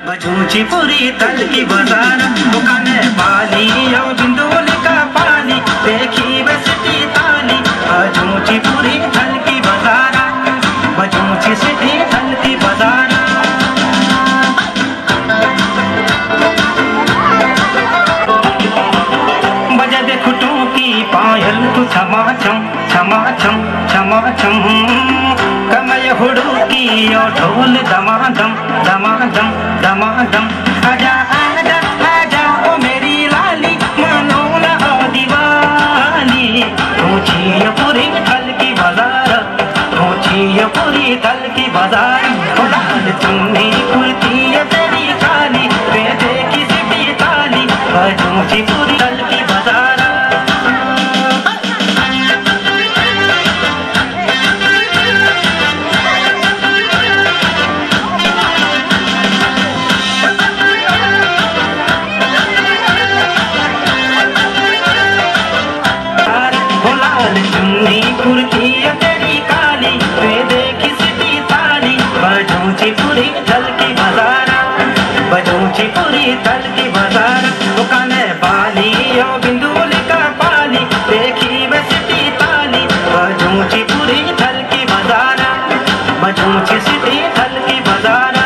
बजूची पूरी तल की बाजार दुकान बाली यो बिंदुल का पाली देखी बसती ताली बजूची पूरी तल की बाजार बजूची सिटी तल की बाजार बजा दे खुटों की पायल तू छमा छम छमा छम छमा छम कमय हुड़की और ढोल दमादम दमादम दमादम आजा आजा आजा ओ मेरी लाली मानो ना हो दीवानी ऊंची पूरी तल की बाजार ऊंची पूरी तल की बाजार लाल चुन्नी कुर्ती तेरी काली वे देखी सिटी ताली ऊंची पूरी तल की बाजार कुर्ती तेरी काली वे देखी सिटी ताली बजूची पूरी तल की बाजार बजूची पूरी तल की बाजार दुकान बाली यो बिंदुल का पाली देखी वे सिटी ताली बजूची पूरी तल की बाजार बजूची सिटी तल की बाजार